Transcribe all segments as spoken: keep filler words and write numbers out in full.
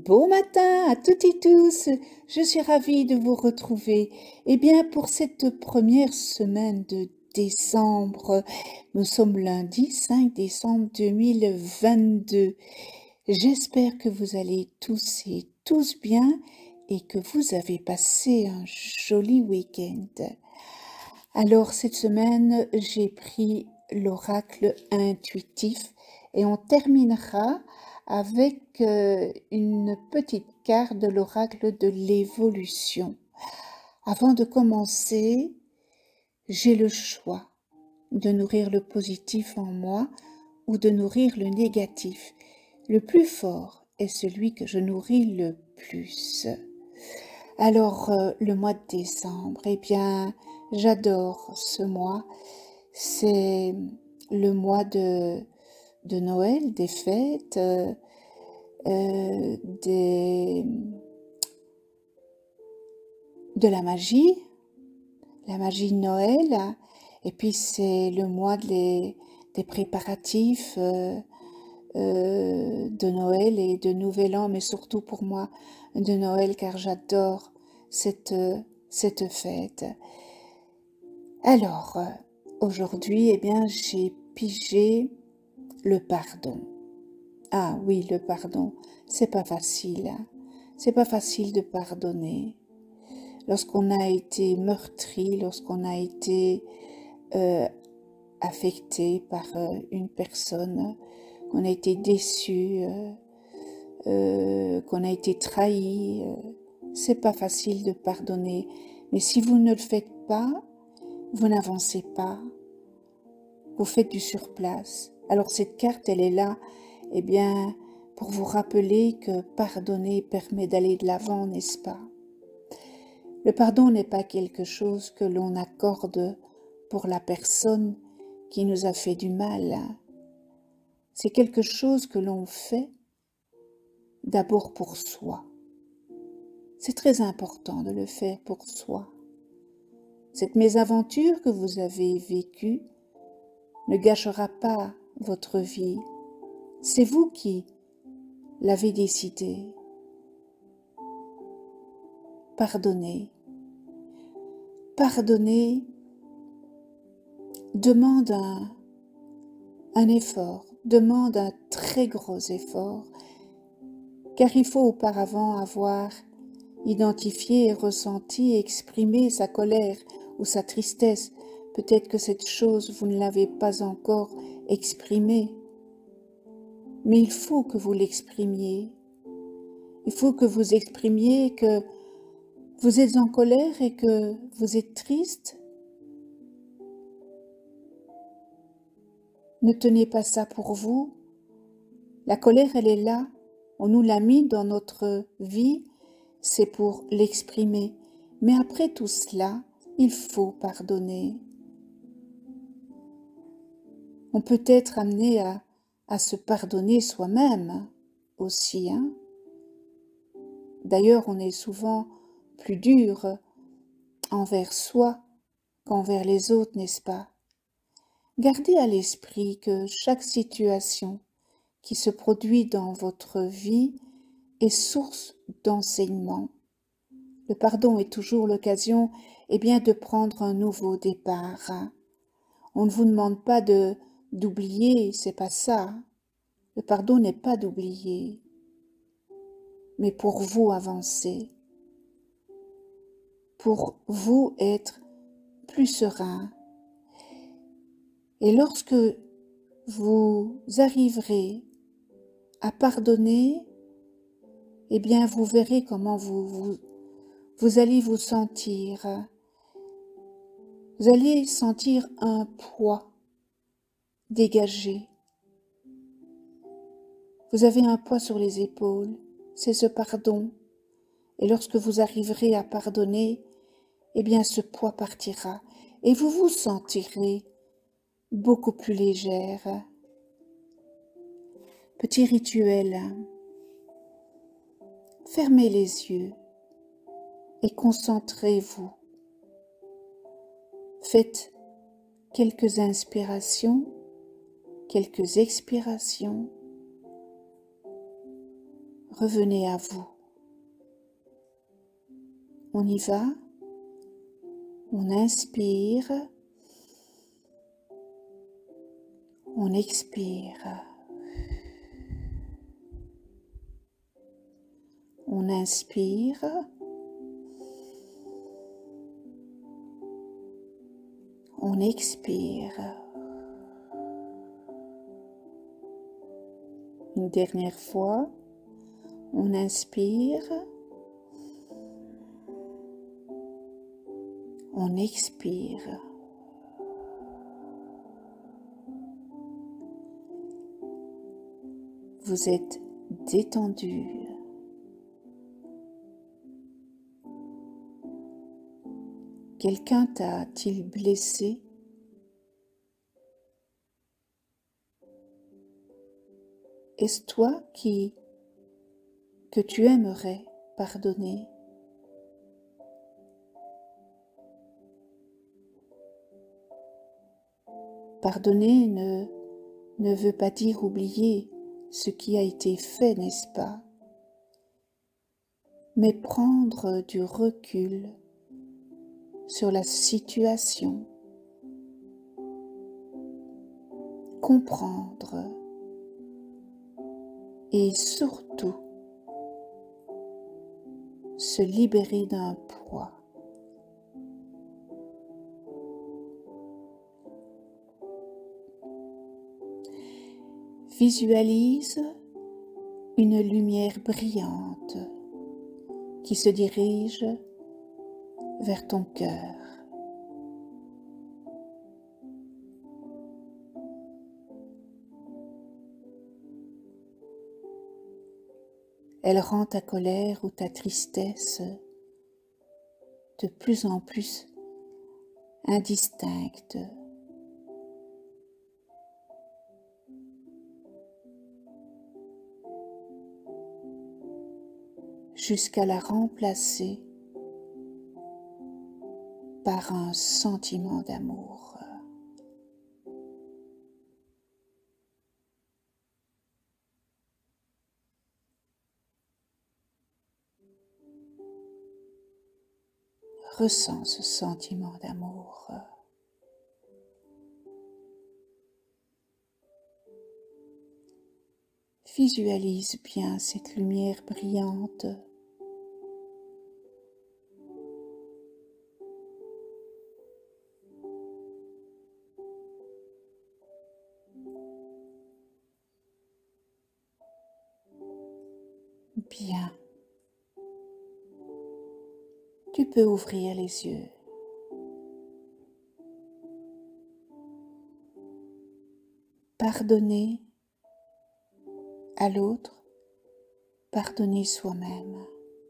Bon matin à toutes et tous, je suis ravie de vous retrouver. Eh bien, pour cette première semaine de décembre, nous sommes lundi cinq décembre deux mille vingt-deux. J'espère que vous allez tous et tous bien et que vous avez passé un joli week-end. Alors, cette semaine, j'ai pris l'oracle intuitif et on terminera avec euh, une petite carte de l'oracle de l'évolution. Avant de commencer, j'ai le choix de nourrir le positif en moi ou de nourrir le négatif. Le plus fort est celui que je nourris le plus. Alors, euh, le mois de décembre, eh bien, j'adore ce mois. C'est le mois de, de Noël, des fêtes, euh, euh, des, de la magie, la magie de Noël. Et puis, c'est le mois des, des préparatifs euh, euh, de Noël et de Nouvel An, mais surtout pour moi de Noël, car j'adore cette, cette fête. Alors, aujourd'hui, eh bien, j'ai pigé le pardon. Ah oui, le pardon, c'est pas facile. Hein. C'est pas facile de pardonner. Lorsqu'on a été meurtri, lorsqu'on a été euh, affecté par euh, une personne, qu'on a été déçu, euh, euh, qu'on a été trahi, euh, c'est pas facile de pardonner. Mais si vous ne le faites pas, vous n'avancez pas, vous faites du surplace. Alors cette carte, elle est là, eh bien, pour vous rappeler que pardonner permet d'aller de l'avant, n'est-ce pas? Le pardon n'est pas quelque chose que l'on accorde pour la personne qui nous a fait du mal. C'est quelque chose que l'on fait d'abord pour soi. C'est très important de le faire pour soi. Cette mésaventure que vous avez vécue ne gâchera pas votre vie. C'est vous qui l'avez décidé. Pardonner. Pardonner demande un, un effort, demande un très gros effort, car il faut auparavant avoir identifié, ressenti, exprimé sa colère ou sa tristesse. Peut-être que cette chose, vous ne l'avez pas encore exprimée, mais il faut que vous l'exprimiez. Il faut que vous exprimiez que vous êtes en colère et que vous êtes triste. Ne tenez pas ça pour vous. La colère, elle est là. On nous l'a mis dans notre vie, c'est pour l'exprimer. Mais après tout cela, il faut pardonner. On peut être amené à, à se pardonner soi-même aussi. Hein. D'ailleurs, on est souvent plus dur envers soi qu'envers les autres, n'est-ce pas? Gardez à l'esprit que chaque situation qui se produit dans votre vie est source d'enseignement. Le pardon est toujours l'occasion, eh bien, de prendre un nouveau départ. On ne vous demande pas de d'oublier, c'est pas ça. Le pardon n'est pas d'oublier, mais pour vous avancer, pour vous être plus serein. Et lorsque vous arriverez à pardonner, eh bien, vous verrez comment vous, vous, vous allez vous sentir. Vous allez sentir un poids dégagé. Vous avez un poids sur les épaules, c'est ce pardon. Et lorsque vous arriverez à pardonner, eh bien, ce poids partira et vous vous sentirez beaucoup plus légère. Petit rituel. Fermez les yeux et concentrez-vous. Faites quelques inspirations, quelques expirations. revenez à vous. On y va. On inspire. On expire. On inspire. On expire. Une dernière fois, on inspire. On expire. Vous êtes détendu. Quelqu'un t'a-t-il blessé? Est-ce toi qui, que tu aimerais pardonner? Pardonner ne, ne veut pas dire oublier ce qui a été fait, n'est-ce pas? Mais prendre du recul sur la situation, comprendre et surtout se libérer d'un poids. Visualise une lumière brillante qui se dirige vers ton cœur. Elle rend ta colère ou ta tristesse de plus en plus indistincte. Jusqu'à la remplacer par un sentiment d'amour. Ressens ce sentiment d'amour. Visualise bien cette lumière brillante. Bien. Tu peux ouvrir les yeux. Pardonner à l'autre, pardonner soi-même.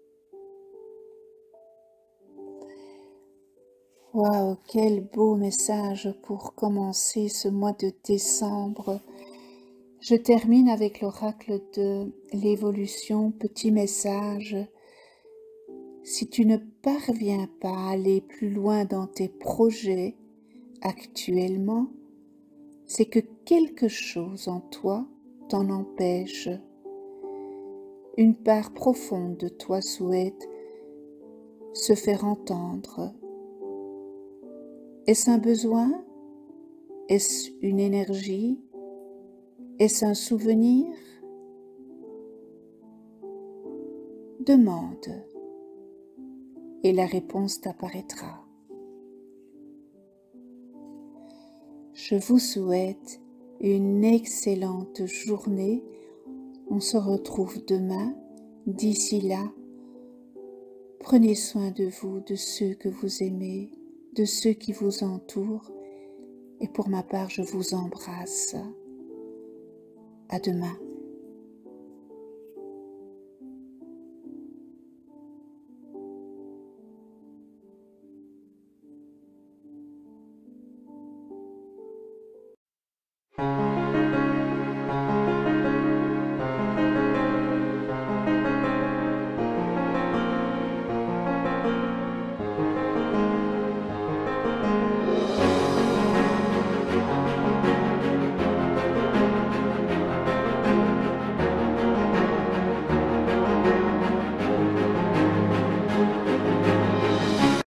Waouh, quel beau message pour commencer ce mois de décembre. Je termine avec l'oracle de l'évolution, petit message. Si tu ne parviens pas à aller plus loin dans tes projets actuellement, c'est que quelque chose en toi t'en empêche. Une part profonde de toi souhaite se faire entendre. Est-ce un besoin? Est-ce une énergie? Est-ce un souvenir? Demande et la réponse t'apparaîtra. Je vous souhaite une excellente journée. On se retrouve demain. D'ici là, prenez soin de vous, de ceux que vous aimez, de ceux qui vous entourent. Et pour ma part, je vous embrasse. À demain.